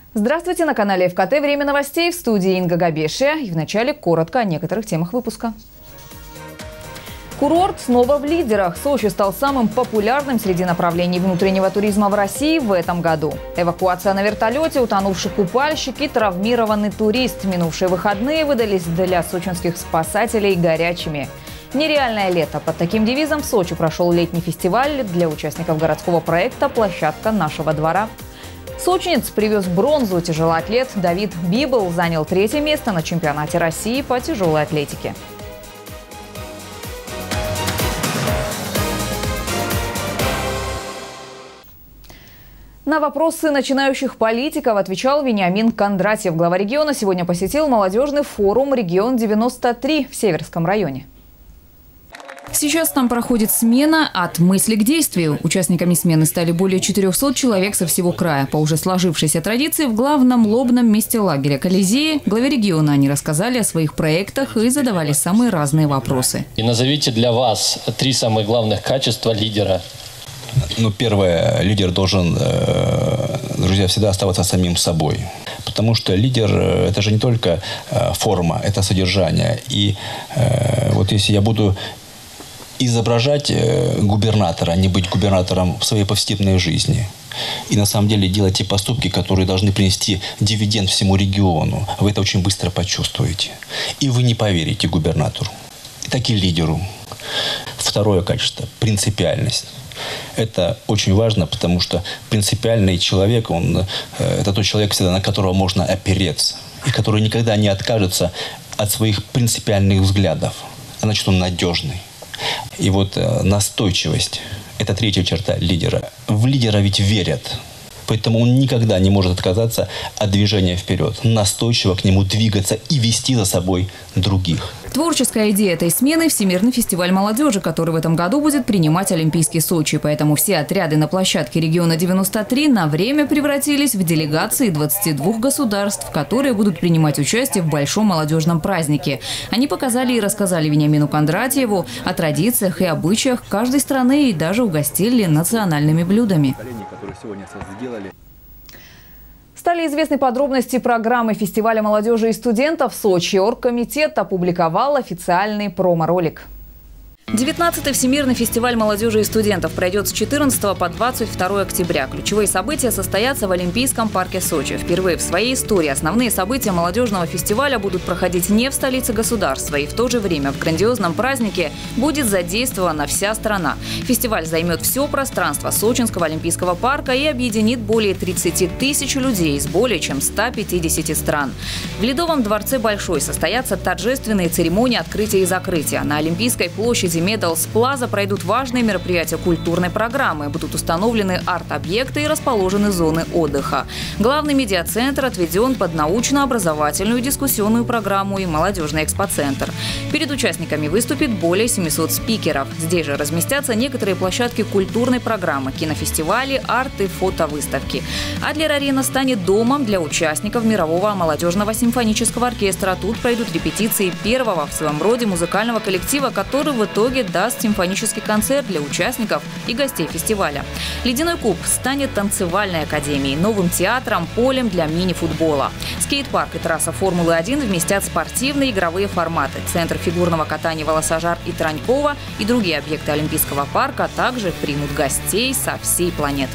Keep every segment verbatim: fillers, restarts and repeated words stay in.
Здравствуйте, на канале эф ка тэ. Время новостей, в студии Инга Габешия. И вначале коротко о некоторых темах выпуска. Курорт снова в лидерах. Сочи стал самым популярным среди направлений внутреннего туризма в России в этом году. Эвакуация на вертолете, утонувший купальщик и травмированный турист. Минувшие выходные выдались для сочинских спасателей горячими. Нереальное лето. Под таким девизом в Сочи прошел летний фестиваль для участников городского проекта «Площадка нашего двора». Сочинец привез бронзу. Тяжелоатлет Давид Библ занял третье место на чемпионате России по тяжелой атлетике. На вопросы начинающих политиков отвечал Вениамин Кондратьев. Глава региона сегодня посетил молодежный форум «Регион девяносто три» в Северском районе. Сейчас там проходит смена от мысли к действию. Участниками смены стали более четырёхсот человек со всего края. По уже сложившейся традиции в главном лобном месте лагеря Колизее главе региона они рассказали о своих проектах и задавали самые разные вопросы. И назовите для вас три самых главных качества лидера. Ну, первое, лидер должен, друзья, всегда оставаться самим собой. Потому что лидер – это же не только форма, это содержание. И вот если я буду изображать губернатора, не быть губернатором в своей повседневной жизни, и на самом деле делать те поступки, которые должны принести дивиденд всему региону, вы это очень быстро почувствуете. И вы не поверите губернатору, так и лидеру. Второе качество – принципиальность. Это очень важно, потому что принципиальный человек, он, это тот человек, всегда, на которого можно опереться, и который никогда не откажется от своих принципиальных взглядов. А значит, он надежный. И вот настойчивость – это третья черта лидера. В лидера ведь верят. Поэтому он никогда не может отказаться от движения вперед. Настойчиво к нему двигаться и вести за собой других. Творческая идея этой смены – Всемирный фестиваль молодежи, который в этом году будет принимать Олимпийский Сочи. Поэтому все отряды на площадке региона девяносто три на время превратились в делегации двадцати двух государств, которые будут принимать участие в большом молодежном празднике. Они показали и рассказали Вениамину Кондратьеву о традициях и обычаях каждой страны и даже угостили национальными блюдами. Стали известны подробности программы фестиваля молодежи и студентов в Сочи. Оргкомитет опубликовал официальный промо-ролик. девятнадцатый Всемирный фестиваль молодежи и студентов пройдет с четырнадцатого по двадцать второе октября. Ключевые события состоятся в Олимпийском парке Сочи. Впервые в своей истории основные события молодежного фестиваля будут проходить не в столице государства. И в то же время в грандиозном празднике будет задействована вся страна. Фестиваль займет все пространство Сочинского олимпийского парка и объединит более тридцати тысяч людей из более чем ста пятидесяти стран. В Ледовом дворце Большой состоятся торжественные церемонии открытия и закрытия. На Олимпийской площади Медалс Плаза пройдут важные мероприятия культурной программы. Будут установлены арт-объекты и расположены зоны отдыха. Главный медиацентр отведен под научно-образовательную дискуссионную программу и молодежный экспоцентр. Перед участниками выступит более семисот спикеров. Здесь же разместятся некоторые площадки культурной программы, кинофестивали, арт- и фотовыставки. Адлер-арена станет домом для участников Мирового молодежного симфонического оркестра. Тут пройдут репетиции первого в своем роде музыкального коллектива, который в итоге даст симфонический концерт для участников и гостей фестиваля. Ледяной куб станет танцевальной академией, новым театром, полем для мини-футбола. Скейт-парк и трасса Формулы один вместят спортивные игровые форматы. Центр фигурного катания «Волосожар» и Транькова и другие объекты Олимпийского парка также примут гостей со всей планеты.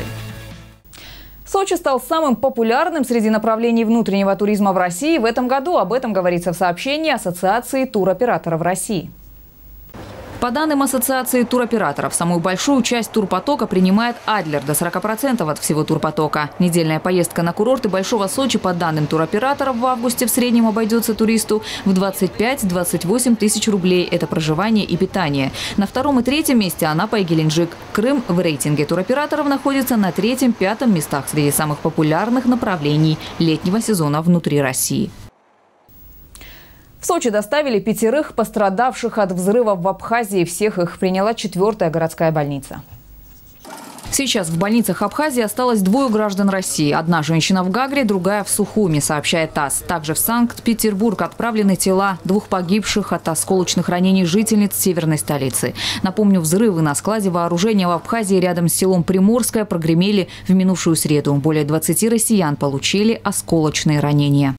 Сочи стал самым популярным среди направлений внутреннего туризма в России в этом году. Об этом говорится в сообщении Ассоциации туроператоров России. По данным Ассоциации туроператоров, самую большую часть турпотока принимает Адлер – до сорока процентов от всего турпотока. Недельная поездка на курорты Большого Сочи, по данным туроператоров, в августе в среднем обойдется туристу в двадцать пять — двадцать восемь тысяч рублей. Это проживание и питание. На втором и третьем месте Анапа и Геленджик. Крым в рейтинге туроператоров находится на третьем-пятом местах среди самых популярных направлений летнего сезона внутри России. В Сочи доставили пятерых пострадавших от взрывов в Абхазии. Всех их приняла четвертая городская больница. Сейчас в больницах Абхазии осталось двое граждан России. Одна женщина в Гагре, другая в Сухуми, сообщает ТАСС. Также в Санкт-Петербург отправлены тела двух погибших от осколочных ранений жительниц северной столицы. Напомню, взрывы на складе вооружения в Абхазии рядом с селом Приморское прогремели в минувшую среду. Более двадцати россиян получили осколочные ранения.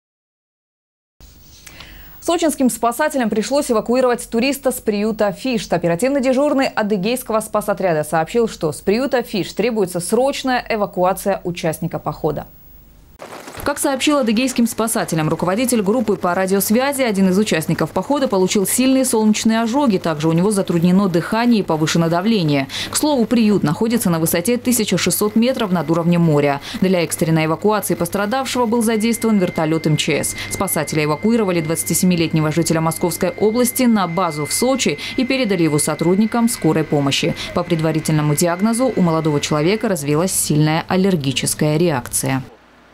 Сочинским спасателям пришлось эвакуировать туриста с приюта «Фишт». Оперативно дежурный адыгейского спасотряда сообщил, что с приюта «Фишт» требуется срочная эвакуация участника похода. Как сообщил адыгейским спасателям руководитель группы по радиосвязи, один из участников похода получил сильные солнечные ожоги. Также у него затруднено дыхание и повышено давление. К слову, приют находится на высоте тысячи шестисот метров над уровнем моря. Для экстренной эвакуации пострадавшего был задействован вертолет эм че эс. Спасатели эвакуировали двадцатисемилетнего жителя Московской области на базу в Сочи и передали его сотрудникам скорой помощи. По предварительному диагнозу у молодого человека развилась сильная аллергическая реакция.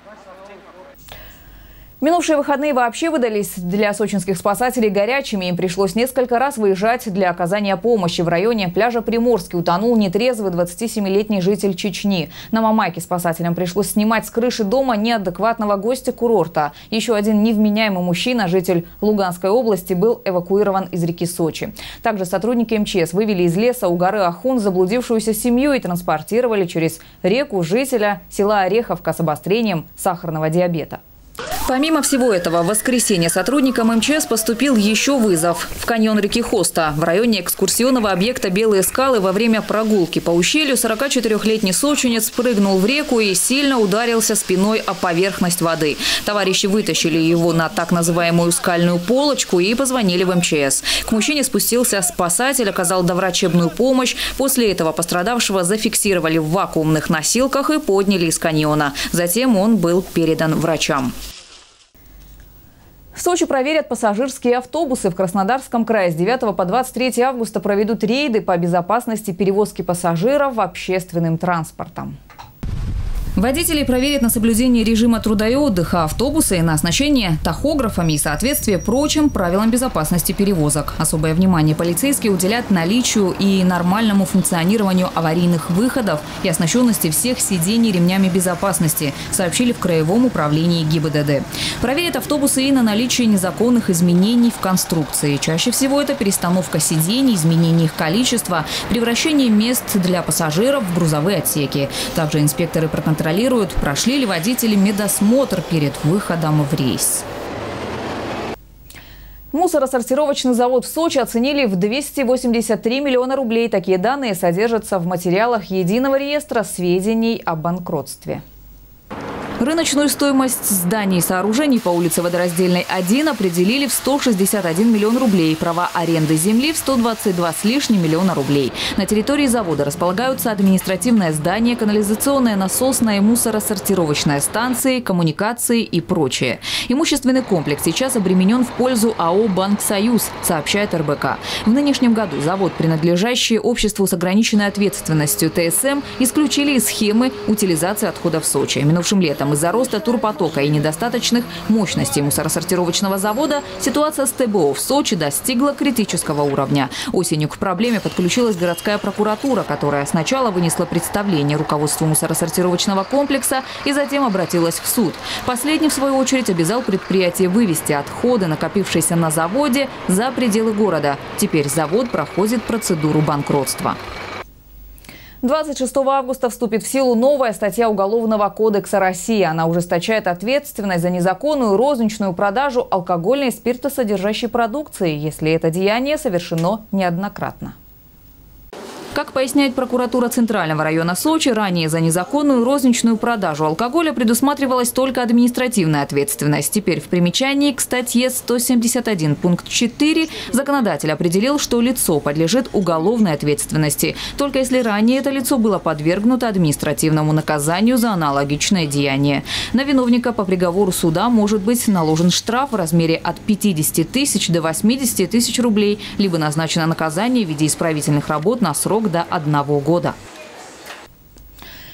Минувшие выходные вообще выдались для сочинских спасателей горячими. Им пришлось несколько раз выезжать для оказания помощи. В районе пляжа Приморский утонул нетрезвый двадцатисемилетний житель Чечни. На Мамайке спасателям пришлось снимать с крыши дома неадекватного гостя курорта. Еще один невменяемый мужчина, житель Луганской области, был эвакуирован из реки Сочи. Также сотрудники эм че эс вывели из леса у горы Ахун заблудившуюся семью и транспортировали через реку жителя села Ореховка с обострением сахарного диабета. Помимо всего этого, в воскресенье сотрудникам эм че эс поступил еще вызов в каньон реки Хоста. В районе экскурсионного объекта «Белые скалы» во время прогулки по ущелью сорокачетырёхлетний сочинец прыгнул в реку и сильно ударился спиной о поверхность воды. Товарищи вытащили его на так называемую скальную полочку и позвонили в эм че эс. К мужчине спустился спасатель, оказал доврачебную помощь. После этого пострадавшего зафиксировали в вакуумных носилках и подняли из каньона. Затем он был передан врачам. В Сочи проверят пассажирские автобусы. В Краснодарском крае с девятого по двадцать третье августа проведут рейды по безопасности перевозки пассажиров общественным транспортом. Водителей проверят на соблюдение режима труда и отдыха, автобусы на оснащение тахографами и соответствие прочим правилам безопасности перевозок. Особое внимание полицейские уделят наличию и нормальному функционированию аварийных выходов и оснащенности всех сидений ремнями безопасности, сообщили в Краевом управлении гэ и бэ дэ дэ. Проверят автобусы и на наличие незаконных изменений в конструкции. Чаще всего это перестановка сидений, изменение их количества, превращение мест для пассажиров в грузовые отсеки. Также инспекторы проконтролируют, прошли ли водители медосмотр перед выходом в рейс. Мусоросортировочный завод в Сочи оценили в двести восемьдесят три миллиона рублей. Такие данные содержатся в материалах Единого реестра сведений о банкротстве. Рыночную стоимость зданий и сооружений по улице Водораздельной один определили в сто шестьдесят один миллион рублей. Права аренды земли в сто двадцать два с лишним миллиона рублей. На территории завода располагаются административное здание, канализационная, насосная и мусоросортировочная станции, коммуникации и прочее. Имущественный комплекс сейчас обременен в пользу а о «Банк-Союз», сообщает эр бэ ка. В нынешнем году завод, принадлежащий обществу с ограниченной ответственностью тэ эс эм, исключили из схемы утилизации отходов в Сочи. Минувшим летом из-за роста турпотока и недостаточных мощностей мусоросортировочного завода ситуация с тэ бэ о в Сочи достигла критического уровня. Осенью к проблеме подключилась городская прокуратура, которая сначала вынесла представление руководству мусоросортировочного комплекса и затем обратилась в суд. Последний, в свою очередь, обязал предприятие вывести отходы, накопившиеся на заводе, за пределы города. Теперь завод проходит процедуру банкротства. двадцать шестого августа вступит в силу новая статья Уголовного кодекса России. Она ужесточает ответственность за незаконную розничную продажу алкогольной и спиртосодержащей продукции, если это деяние совершено неоднократно. Как поясняет прокуратура Центрального района Сочи, ранее за незаконную розничную продажу алкоголя предусматривалась только административная ответственность. Теперь в примечании к статье сто семьдесят один пункт четыре законодатель определил, что лицо подлежит уголовной ответственности, только если ранее это лицо было подвергнуто административному наказанию за аналогичное деяние. На виновника по приговору суда может быть наложен штраф в размере от пятидесяти тысяч до восьмидесяти тысяч рублей, либо назначено наказание в виде исправительных работ на срок до одного года.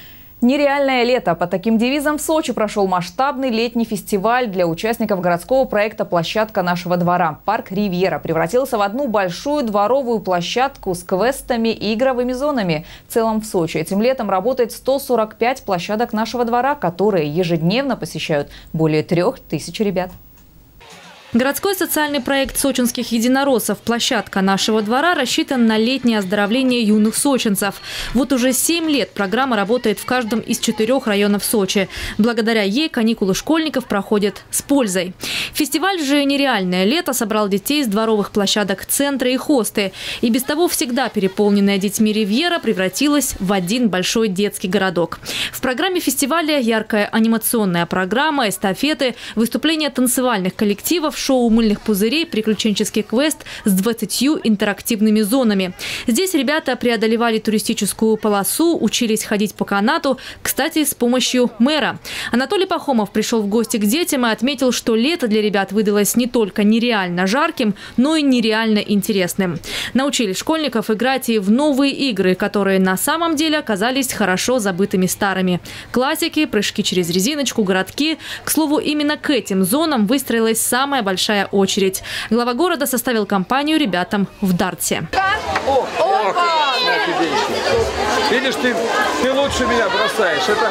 Нереальное лето. Под таким девизом в Сочи прошел масштабный летний фестиваль для участников городского проекта «Площадка нашего двора». Парк «Ривьера» превратился в одну большую дворовую площадку с квестами и игровыми зонами. В целом в Сочи этим летом работает сто сорок пять площадок нашего двора, которые ежедневно посещают более трех тысяч ребят. Городской социальный проект сочинских единороссов «Площадка нашего двора» рассчитан на летнее оздоровление юных сочинцев. Вот уже семь лет программа работает в каждом из четырех районов Сочи. Благодаря ей каникулы школьников проходят с пользой. Фестиваль же «Нереальное лето» собрал детей с дворовых площадок центра и хосты. И без того всегда переполненная детьми Ривьера превратилась в один большой детский городок. В программе фестиваля яркая анимационная программа, эстафеты, выступления танцевальных коллективов, шоу мыльных пузырей, приключенческий квест с двадцатью интерактивными зонами. Здесь ребята преодолевали туристическую полосу, учились ходить по канату, кстати, с помощью мэра. Анатолий Пахомов пришел в гости к детям и отметил, что лето для ребят выдалось не только нереально жарким, но и нереально интересным. Научили школьников играть и в новые игры, которые на самом деле оказались хорошо забытыми старыми. Классики, прыжки через резиночку, городки. К слову, именно к этим зонам выстроилась самая большая большая очередь. Глава города составил компанию ребятам в дартсе. О, опа! Видишь, ты, ты лучше меня бросаешь. Это...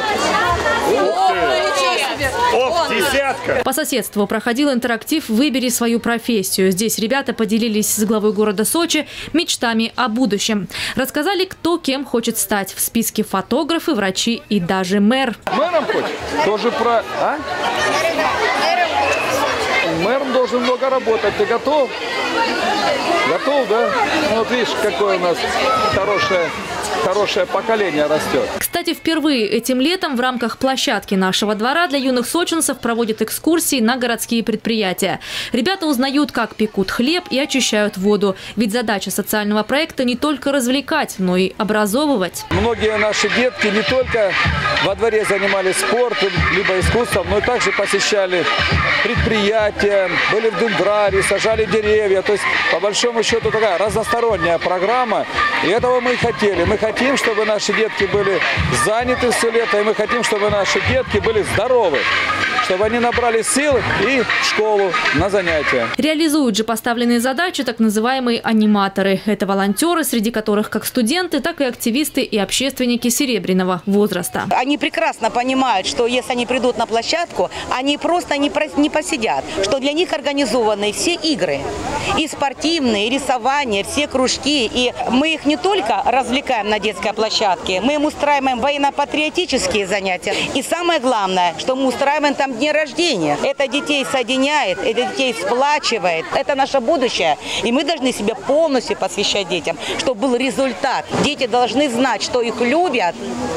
Ох, десятка! По соседству проходил интерактив «Выбери свою профессию». Здесь ребята поделились с главой города Сочи мечтами о будущем. Рассказали, кто кем хочет стать. В списке фотографы, врачи и даже мэр. Мэром хочешь? Тоже про... А? Мэром должен много работать. Ты готов? Готов, да? Ну, вот видишь, какое у нас хорошее, хорошее поколение растет. Кстати, впервые этим летом в рамках площадки нашего двора для юных сочинцев проводят экскурсии на городские предприятия. Ребята узнают, как пекут хлеб и очищают воду. Ведь задача социального проекта не только развлекать, но и образовывать. Многие наши детки не только во дворе занимались спортом, либо искусством, но и также посещали предприятия, были в дендраре, сажали деревья. То есть, по большому счету, такая разносторонняя программа. И этого мы и хотели. Мы хотим, чтобы наши детки были заняты все лето, и мы хотим, чтобы наши детки были здоровы, чтобы они набрали сил и в школу на занятия. Реализуют же поставленные задачи так называемые аниматоры. Это волонтеры, среди которых как студенты, так и активисты и общественники серебряного возраста. Они прекрасно понимают, что если они придут на площадку, они просто не, не посидят, что для них организованы все игры, и спортивные, и рисование, все кружки. И мы их не только развлекаем на детской площадке, мы им устраиваем военно-патриотические занятия. И самое главное, что мы устраиваем там дни рождения. Это детей соединяет, это детей сплачивает. Это наше будущее. И мы должны себя полностью посвящать детям, чтобы был результат. Дети должны знать, что их любят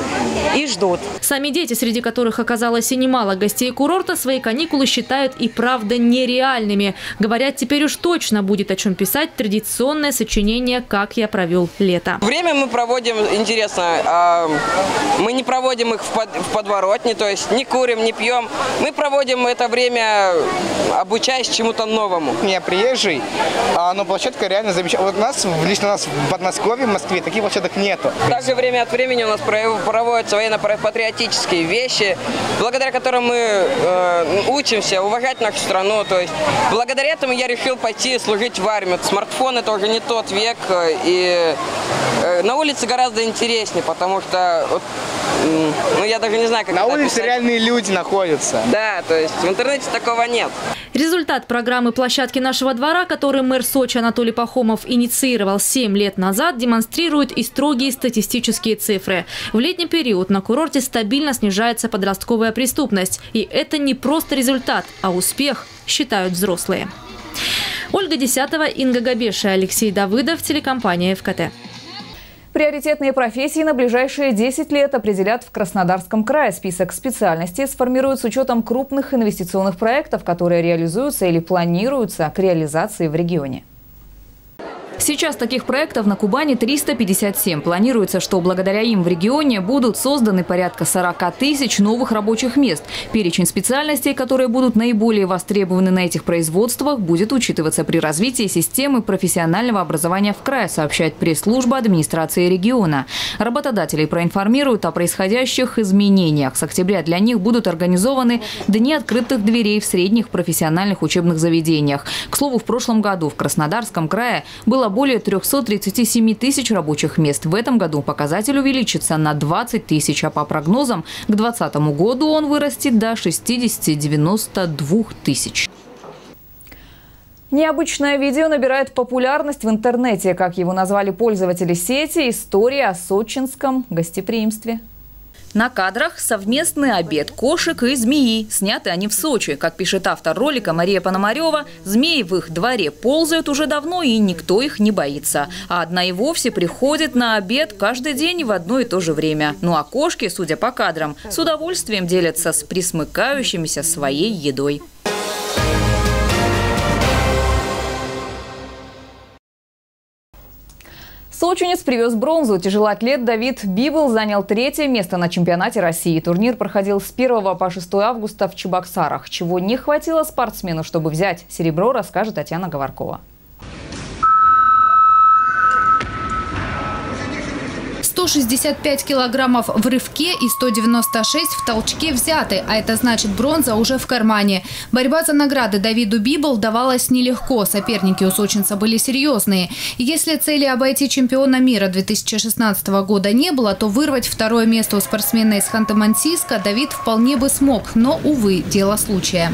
и ждут. Сами дети, среди которых оказалось и немало гостей курорта, свои каникулы считают и правда нереальными. Говорят, теперь уж точно будет о чем писать традиционное сочинение «Как я провел лето». Время мы проводим интересно. Мы не проводим их в подворотне, то есть не курим, не пьем. Мы проводим это время, обучаясь чему-то новому. Я приезжий, но площадка реально замечательная. Вот у нас, лично у нас в Подмосковье, в Москве, таких площадок нету. Также время от времени у нас проводятся военно-патриотические вещи, благодаря которым мы э, учимся уважать нашу страну. То есть благодаря этому я решил пойти служить в армию. Смартфон — это уже не тот век, и э, на улице гораздо интереснее, потому что вот, ну, я даже не знаю, как на это улице описать. Реальные люди находятся. Да, то есть в интернете такого нет. Результат программы «Площадки нашего двора», который мэр Сочи Анатолий Пахомов инициировал семь лет назад, демонстрирует и строгие статистические цифры. В летний период на курорте стабильно снижается подростковая преступность. И это не просто результат, а успех, считают взрослые. Ольга Десятова, Инга Габеша, Алексей Давыдов, телекомпания эф ка тэ. Приоритетные профессии на ближайшие десять лет определят в Краснодарском крае. Список специальностей сформируют с учетом крупных инвестиционных проектов, которые реализуются или планируются к реализации в регионе. Сейчас таких проектов на Кубани триста пятьдесят семь. Планируется, что благодаря им в регионе будут созданы порядка сорока тысяч новых рабочих мест. Перечень специальностей, которые будут наиболее востребованы на этих производствах, будет учитываться при развитии системы профессионального образования в крае, сообщает пресс-служба администрации региона. Работодателей проинформируют о происходящих изменениях. С октября для них будут организованы дни открытых дверей в средних профессиональных учебных заведениях. К слову, в прошлом году в Краснодарском крае было более трёхсот тридцати семи тысяч рабочих мест. В этом году показатель увеличится на двадцать тысяч, а по прогнозам к двадцатому году он вырастет до шестидесяти девяноста двух тысяч. Необычное видео набирает популярность в интернете. Как его назвали пользователи сети, история о сочинском гостеприимстве. На кадрах совместный обед кошек и змеи. Сняты они в Сочи. Как пишет автор ролика Мария Пономарева, змеи в их дворе ползают уже давно, и никто их не боится. А одна и вовсе приходит на обед каждый день в одно и то же время. Ну а кошки, судя по кадрам, с удовольствием делятся с присмыкающимися своей едой. Сочинец привез бронзу. Тяжелоатлет Давид Библ занял третье место на чемпионате России. Турнир проходил с первого по шестое августа в Чебоксарах. Чего не хватило спортсмену, чтобы взять серебро, расскажет Татьяна Говоркова. сто шестьдесят пять килограммов в рывке и сто девяносто шесть в толчке взяты, а это значит, бронза уже в кармане. Борьба за награды Давиду Библ давалась нелегко, соперники у сочинца были серьезные. И если цели обойти чемпиона мира две тысячи шестнадцатого года не было, то вырвать второе место у спортсмена из Ханты-Мансийска Давид вполне бы смог, но, увы, дело случая.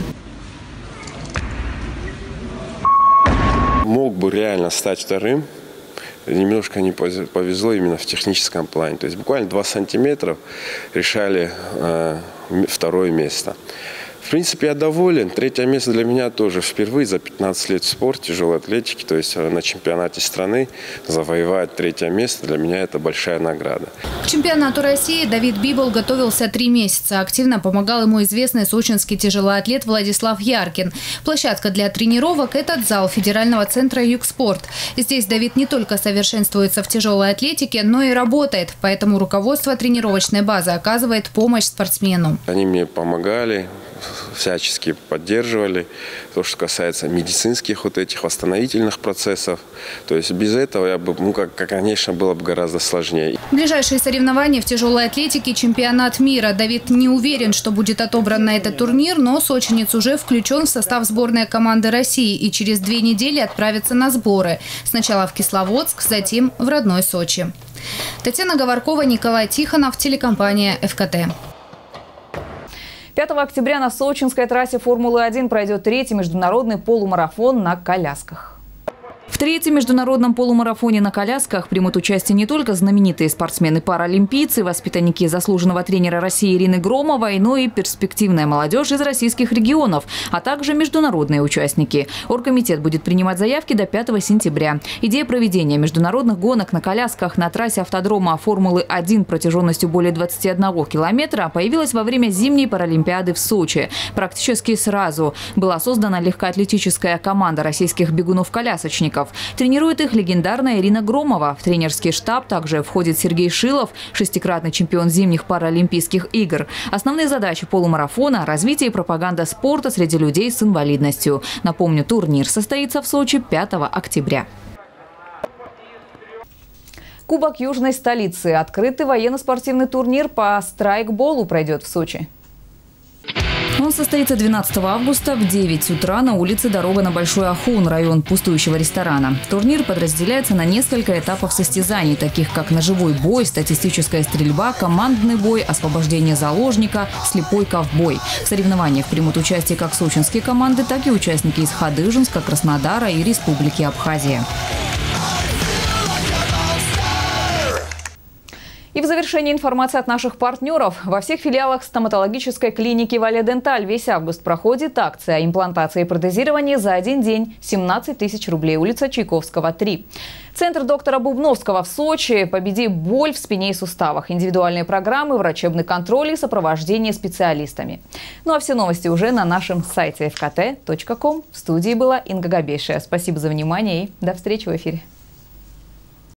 Мог бы реально стать вторым. Немножко не повезло именно в техническом плане. То есть буквально два сантиметра решали э, второе место. В принципе, я доволен. Третье место для меня тоже впервые за пятнадцать лет в спорте, тяжелой атлетике. То есть на чемпионате страны завоевать третье место для меня это большая награда. К чемпионату России Давид Библ готовился три месяца. Активно помогал ему известный сочинский тяжелоатлет Владислав Яркин. Площадка для тренировок – этот зал Федерального центра «Югспорт». Здесь Давид не только совершенствуется в тяжелой атлетике, но и работает. Поэтому руководство тренировочной базы оказывает помощь спортсмену. Они мне помогали, всячески поддерживали. То, что касается медицинских вот этих восстановительных процессов. То есть без этого, я бы, ну, как, конечно, было бы гораздо сложнее. Ближайшие соревнования в тяжелой атлетике – чемпионат мира. Давид не уверен, что будет отобран на этот турнир, но сочинец уже включен в состав сборной команды России и через две недели отправится на сборы. Сначала в Кисловодск, затем в родной Сочи. Татьяна Говоркова, Николай Тихонов, телекомпания эф ка тэ. пятого октября на сочинской трассе Формулы один пройдет третий международный полумарафон на колясках. В третьем международном полумарафоне на колясках примут участие не только знаменитые спортсмены-паралимпийцы, воспитанники заслуженного тренера России Ирины Громовой, но и перспективная молодежь из российских регионов, а также международные участники. Оргкомитет будет принимать заявки до пятого сентября. Идея проведения международных гонок на колясках на трассе автодрома Формулы один протяженностью более двадцати одного километра появилась во время зимней паралимпиады в Сочи. Практически сразу была создана легкоатлетическая команда российских бегунов-колясочников. Тренирует их легендарная Ирина Громова. В тренерский штаб также входит Сергей Шилов, шестикратный чемпион зимних паралимпийских игр. Основные задачи полумарафона – развитие и пропаганда спорта среди людей с инвалидностью. Напомню, турнир состоится в Сочи пятого октября. Кубок южной столицы. Открытый военно-спортивный турнир по страйкболу пройдет в Сочи. Он состоится двенадцатого августа в девять утра на улице Дорога на Большой Ахун, район пустующего ресторана. Турнир подразделяется на несколько этапов состязаний, таких как ножевой бой, статистическая стрельба, командный бой, освобождение заложника, слепой ковбой. В соревнованиях примут участие как сочинские команды, так и участники из Хадыженска, Краснодара и Республики Абхазия. И в завершении информация от наших партнеров. Во всех филиалах стоматологической клиники «Вале Денталь» весь август проходит акция имплантации и протезирования за один день. семнадцать тысяч рублей. Улица Чайковского, три. Центр доктора Бубновского в Сочи. Победи боль в спине и суставах. Индивидуальные программы, врачебный контроль и сопровождение специалистами. Ну а все новости уже на нашем сайте эф ка тэ точка ком. В студии была Инга Габейшая. Спасибо за внимание и до встречи в эфире.